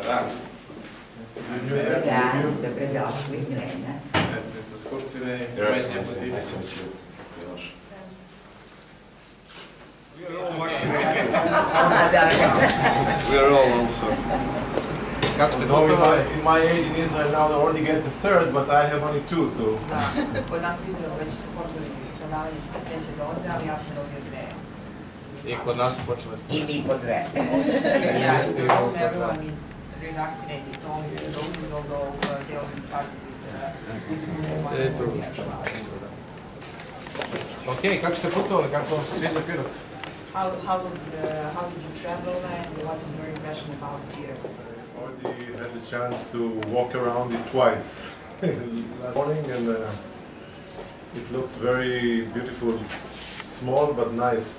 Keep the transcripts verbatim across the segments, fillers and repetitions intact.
Dan. Dobar dan, dobrodošli, Milena. Predsjednica Skupštine i umetnija politika. We are all vaccinated. We are all also. Kako ste Though in putovali? my, in my age in Israel now they already get the third, but I have only two, so. Da, kod nas u Izraelu već su počeli sa davanjem treće doze, ali ja sam dobio dve. I kod nas su počeli s I mi po dve. Yeah, everyone is revaccinated, so only the doses, although uh, they already started with the with the booster one. Sve su. so yeah, so, uh, Ok, kako ste putovali? Kako vam se sviđa Pirot? How, how, was, uh, how did you travel and what is your impression about Pirot? Already had the chance to walk around it twice last morning, and uh, it looks very beautiful, small but nice.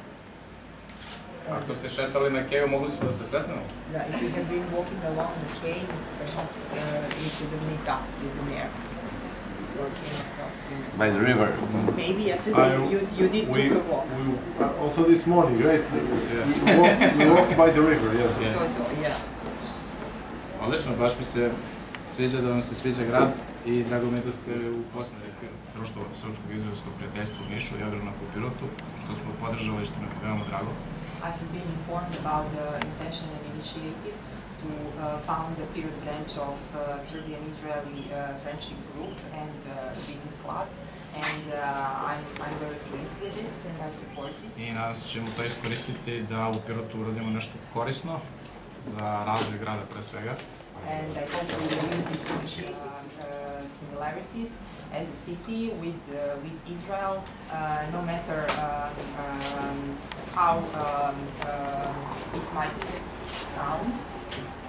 Ako ste šetali na Keju, mogli smo da se sretnemo? Yeah, if you have been walking along the cave, perhaps uh, you could meet up with the mayor or came across him. as By the river. Maybe yesterday I- you, you did We, took a walk. we uh, also this morning, right? Yes. We walked, we walked by the river, yes. Yes. To, to, yeah. Odlično, baš mi se sviđa da vam se sviđa grad i drago mi je da ste upoznali Pirot. Društvo Srpskog izraelskog prijateljstva u Nišu i agronomku u Pirotu, što smo podržali i što mi je veoma drago. I have been informed about the intention and initiative to uh, found the Pirot branch of uh, Serbian-Israeli uh, Friendship Group and uh, Business Club. And uh, I'm, I'm very pleased with this and I support it. I nadam se ćemo to iskoristiti da u Pirotu uradimo nešto korisno za razvoj grada pre svega. And I hope we will use these uh, uh, similarities as a city with, uh, with Israel, uh, no matter uh, um, how um, uh, it might sound,